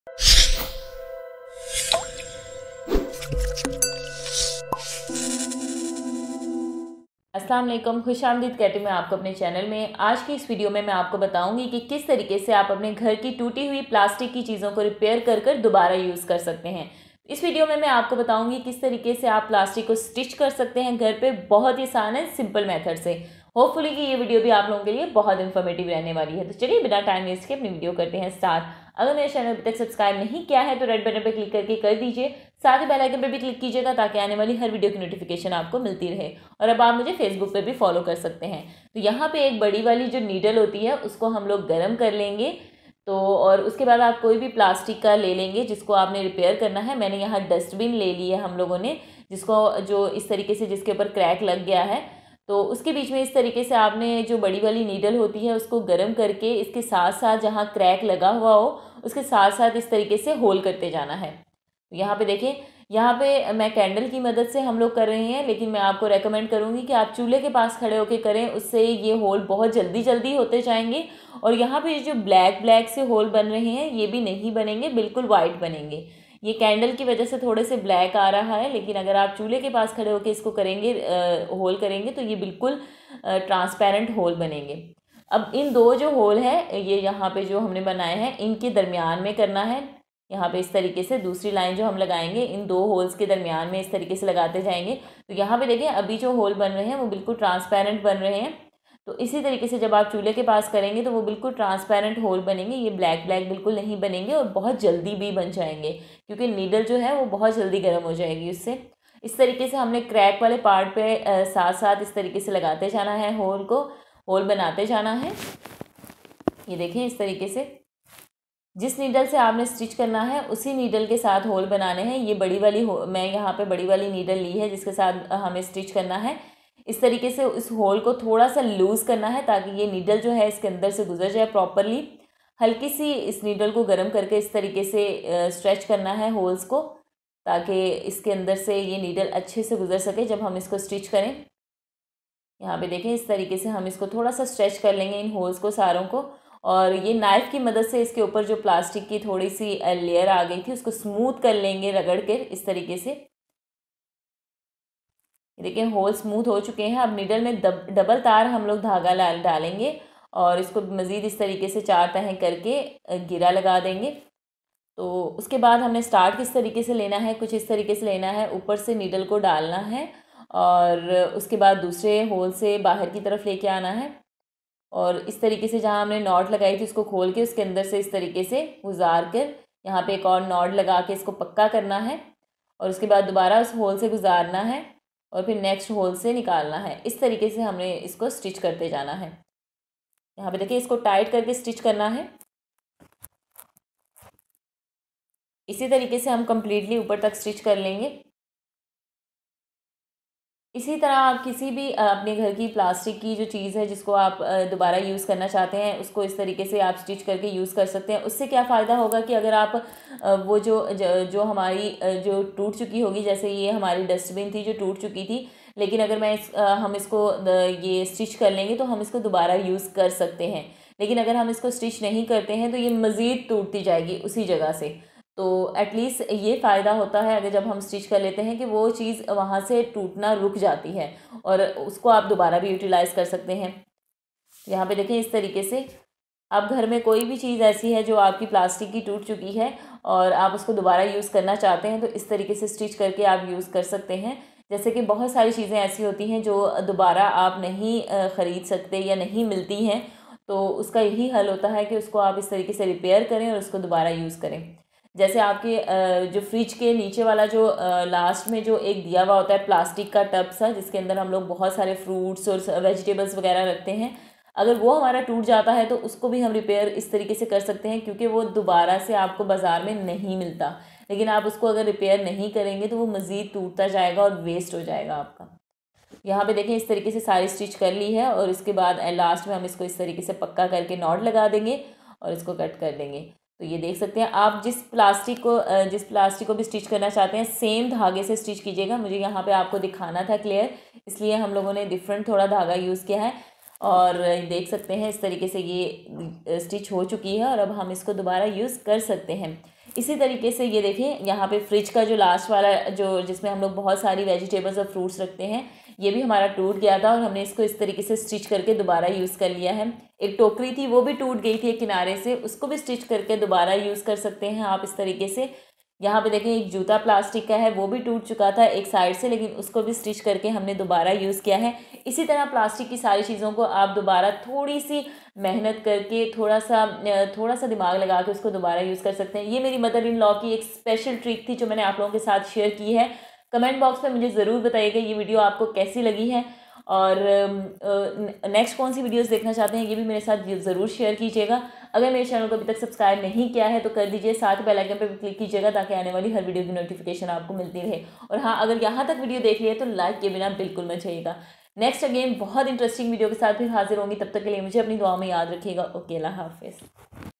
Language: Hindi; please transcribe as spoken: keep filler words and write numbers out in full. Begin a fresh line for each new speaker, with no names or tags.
अस्सलाम वालेकुम, खुशामदीद कहती हूँ मैं आपको अपने चैनल में। आज की इस वीडियो में मैं आपको बताऊंगी कि किस तरीके से आप अपने घर की टूटी हुई प्लास्टिक की चीज़ों को रिपेयर कर कर दोबारा यूज़ कर सकते हैं। इस वीडियो में मैं आपको बताऊंगी किस तरीके से आप प्लास्टिक को स्टिच कर सकते हैं घर पे, बहुत ही आसान है, सिंपल मेथड से। होपफुली कि ये वीडियो भी आप लोगों के लिए बहुत इन्फॉर्मेटिव रहने वाली है। तो चलिए बिना टाइम वेस्ट के अपनी वीडियो करते हैं स्टार्ट। अगर मेरे चैनल अभी तक सब्सक्राइब नहीं किया है तो रेड बटन पर क्लिक करके कर दीजिए, साथ ही बेल आइकन पर भी क्लिक कीजिएगा ताकि आने वाली हर वीडियो की नोटिफिकेशन आपको मिलती रहे। और अब आप मुझे फेसबुक पे भी फॉलो कर सकते हैं। तो यहाँ पे एक बड़ी वाली जो नीडल होती है उसको हम लोग गर्म कर लेंगे। तो और उसके बाद आप कोई भी प्लास्टिक का ले लेंगे जिसको आपने रिपेयर करना है। मैंने यहाँ डस्टबिन ले ली है हम लोगों ने, जिसको जो इस तरीके से जिसके ऊपर क्रैक लग गया है। तो उसके बीच में इस तरीके से आपने जो बड़ी वाली नीडल होती है उसको गर्म करके इसके साथ साथ जहाँ क्रैक लगा हुआ हो उसके साथ साथ इस तरीके से होल करते जाना है। तो यहाँ पे देखिए, यहाँ पे मैं कैंडल की मदद से हम लोग कर रहे हैं, लेकिन मैं आपको रेकमेंड करूँगी कि आप चूल्हे के पास खड़े होकर करें, उससे ये होल बहुत जल्दी जल्दी होते जाएंगे। और यहाँ पे जो ब्लैक ब्लैक से होल बन रहे हैं ये भी नहीं बनेंगे, बिल्कुल वाइट बनेंगे। ये कैंडल की वजह से थोड़े से ब्लैक आ रहा है, लेकिन अगर आप चूल्हे के पास खड़े होकर इसको करेंगे, होल करेंगे, तो ये बिल्कुल ट्रांसपेरेंट होल बनेंगे। अब इन दो जो होल है ये यहाँ पे जो हमने बनाए हैं इनके दरमियान में करना है। यहाँ पे इस तरीके से दूसरी लाइन जो हम लगाएंगे इन दो होल्स के दरमियान में इस तरीके से लगाते जाएंगे। तो यहाँ पे देखिए अभी जो होल बन रहे हैं वो बिल्कुल ट्रांसपेरेंट बन रहे हैं। तो इसी तरीके से जब आप चूल्हे के पास करेंगे तो वो बिल्कुल ट्रांसपेरेंट होल बनेंगे, ये ब्लैक ब्लैक बिल्कुल नहीं बनेंगे और बहुत जल्दी भी बन जाएंगे क्योंकि नीडल जो है वो बहुत जल्दी गर्म हो जाएगी उससे। इस तरीके से हमने क्रैक वाले पार्ट पे साथ साथ इस तरीके से लगाते जाना है, होल को होल बनाते जाना है। ये देखें इस तरीके से जिस नीडल से आपने स्टिच करना है उसी नीडल के साथ होल बनाने हैं। ये बड़ी वाली मैं यहाँ पे बड़ी वाली नीडल ली है जिसके साथ हमें स्टिच करना है। इस तरीके से इस होल को थोड़ा सा लूज़ करना है ताकि ये नीडल जो है इसके अंदर से गुजर जाए प्रॉपरली। हल्की सी इस नीडल को गर्म करके इस तरीके से स्ट्रेच करना है होल्स को ताकि इसके अंदर से ये नीडल अच्छे से गुजर सके जब हम इसको स्टिच करें। यहाँ पे देखें इस तरीके से हम इसको थोड़ा सा स्ट्रेच कर लेंगे इन होल्स को सारों को, और ये नाइफ़ की मदद से इसके ऊपर जो प्लास्टिक की थोड़ी सी लेयर आ गई थी उसको स्मूथ कर लेंगे रगड़ के इस तरीके से। देखिए होल स्मूथ हो चुके हैं। अब नीडल में दब, डबल तार हम लोग धागा डालेंगे और इसको मज़ीद इस तरीके से चार तहें करके गिरा लगा देंगे। तो उसके बाद हमने स्टार्ट किस तरीके से लेना है, कुछ इस तरीके से लेना है, ऊपर से नीडल को डालना है और उसके बाद दूसरे होल से बाहर की तरफ लेके आना है और इस तरीके से जहाँ हमने नॉट लगाई थी उसको खोल के उसके अंदर से इस तरीके से गुजार कर यहाँ पे एक और नॉट लगा के इसको पक्का करना है और उसके बाद दोबारा उस होल से गुजारना है और फिर नेक्स्ट होल से निकालना है। इस तरीके से हमने इसको स्टिच करते जाना है। यहाँ पे देखिए इसको टाइट करके स्टिच करना है। इसी तरीके से हम कंप्लीटली ऊपर तक स्टिच कर लेंगे। इसी तरह आप किसी भी अपने घर की प्लास्टिक की जो चीज़ है जिसको आप दोबारा यूज़ करना चाहते हैं उसको इस तरीके से आप स्टिच करके यूज़ कर सकते हैं। उससे क्या फ़ायदा होगा कि अगर आप वो जो जो हमारी जो टूट चुकी होगी, जैसे ये हमारी डस्टबिन थी जो टूट चुकी थी, लेकिन अगर मैं इस हम इसको ये स्टिच कर लेंगे तो हम इसको दोबारा यूज़ कर सकते हैं। लेकिन अगर हम इसको स्टिच नहीं करते हैं तो ये मज़ीद टूटती जाएगी उसी जगह से। तो एटलीस्ट ये फ़ायदा होता है अगर जब हम स्टिच कर लेते हैं कि वो चीज़ वहाँ से टूटना रुक जाती है और उसको आप दोबारा भी यूटिलाइज़ कर सकते हैं। यहाँ पे देखें इस तरीके से आप घर में कोई भी चीज़ ऐसी है जो आपकी प्लास्टिक की टूट चुकी है और आप उसको दोबारा यूज़ करना चाहते हैं तो इस तरीके से स्टिच करके आप यूज़ कर सकते हैं। जैसे कि बहुत सारी चीज़ें ऐसी होती हैं जो दोबारा आप नहीं ख़रीद सकते या नहीं मिलती हैं, तो उसका यही हल होता है कि उसको आप इस तरीके से रिपेयर करें और उसको दोबारा यूज़ करें। जैसे आपके जो फ्रिज के नीचे वाला जो लास्ट में जो एक दिया हुआ होता है प्लास्टिक का टब सा जिसके अंदर हम लोग बहुत सारे फ्रूट्स और वेजिटेबल्स वगैरह रखते हैं, अगर वो हमारा टूट जाता है तो उसको भी हम रिपेयर इस तरीके से कर सकते हैं क्योंकि वो दोबारा से आपको बाज़ार में नहीं मिलता। लेकिन आप उसको अगर रिपेयर नहीं करेंगे तो वो मज़ीद टूटता जाएगा और वेस्ट हो जाएगा आपका। यहाँ पे देखें इस तरीके से सारी स्टिच कर ली है और इसके बाद लास्ट में हम इसको इस तरीके से पक्का करके नॉट लगा देंगे और इसको कट कर देंगे। तो ये देख सकते हैं आप जिस प्लास्टिक को जिस प्लास्टिक को भी स्टिच करना चाहते हैं सेम धागे से स्टिच कीजिएगा। मुझे यहाँ पे आपको दिखाना था क्लियर, इसलिए हम लोगों ने डिफरेंट थोड़ा धागा यूज़ किया है। और देख सकते हैं इस तरीके से ये स्टिच हो चुकी है और अब हम इसको दोबारा यूज़ कर सकते हैं। इसी तरीके से ये देखिए यहाँ पे फ्रिज का जो लास्ट वाला जो जिसमें हम लोग बहुत सारी वेजिटेबल्स और फ्रूट्स रखते हैं, ये भी हमारा टूट गया था और हमने इसको इस तरीके से स्टिच करके दोबारा यूज़ कर लिया है। एक टोकरी थी वो भी टूट गई थी एक किनारे से, उसको भी स्टिच करके दोबारा यूज़ कर सकते हैं आप इस तरीके से। यहाँ पे देखें एक जूता प्लास्टिक का है, वो भी टूट चुका था एक साइड से, लेकिन उसको भी स्टिच करके हमने दोबारा यूज़ किया है। इसी तरह प्लास्टिक की सारी चीज़ों को आप दोबारा थोड़ी सी मेहनत करके, थोड़ा सा थोड़ा सा दिमाग लगा के उसको दोबारा यूज़ कर सकते हैं। ये मेरी मदर इन लॉ की एक स्पेशल ट्रिक थी जो मैंने आप लोगों के साथ शेयर की है। कमेंट बॉक्स में मुझे ज़रूर बताइएगा ये वीडियो आपको कैसी लगी है, और नेक्स्ट कौन सी वीडियोस देखना चाहते हैं ये भी मेरे साथ ज़रूर शेयर कीजिएगा। अगर मेरे चैनल को अभी तक सब्सक्राइब नहीं किया है तो कर दीजिए, साथ ही बेल आइकन पर भी क्लिक कीजिएगा ताकि आने वाली हर वीडियो की नोटिफिकेशन आपको मिलती रहे। और हाँ, अगर यहाँ तक वीडियो देख लिया तो लाइक के बिना बिल्कुल मत जाइएगा। नेक्स्ट अगेन बहुत इंटरेस्टिंग वीडियो के साथ फिर हाजिर होंगी, तब तक के लिए मुझे अपनी दुआ में याद रखिएगा। ओके, अल्लाह हाफिज़।